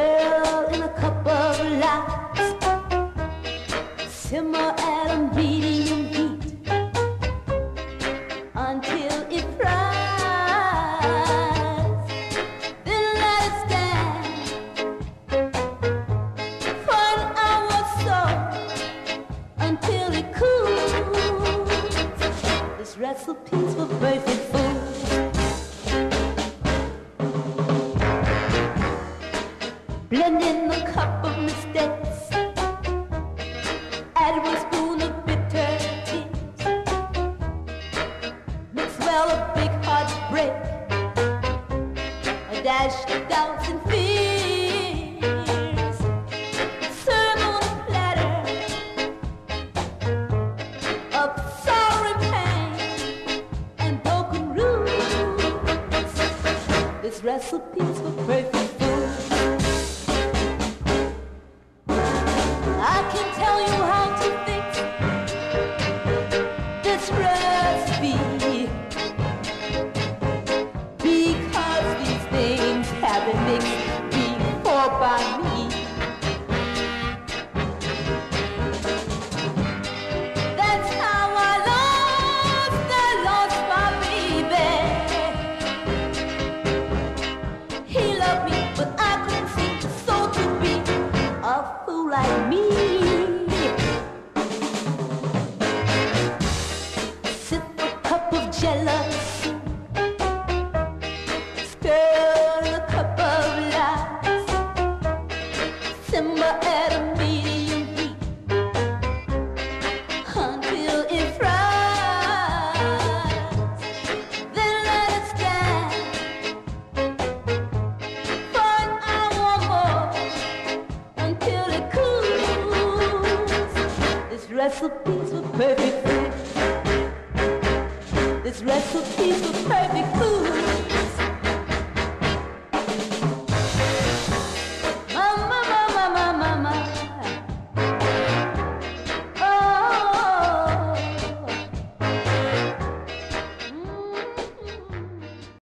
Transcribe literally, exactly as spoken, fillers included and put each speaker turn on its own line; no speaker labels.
Stir in a cup of light, simmer at a medium heat until it fries. Then let it stand for an hour or so until it cools. This recipe's for perfect food. Blend in a cup of mistakes, add one spoon of bitter tears. Mix well a big heartbreak, a dash of doubts and fears. Serve on a platter of sorrow and pain and broken roots. This recipe's for perfect food. I can tell you how to fix this recipe, because these things have been mixed before by me. That's how I lost, I lost my baby. He loved me, but I couldn't seem to so to be a fool like me. Sip a cup of jealousy, stir in a cup of lies, simmer at a medium heat until it fries. Then let it stand for an hour more until it cools. This recipe's for perfect food. This recipe's for perfect food.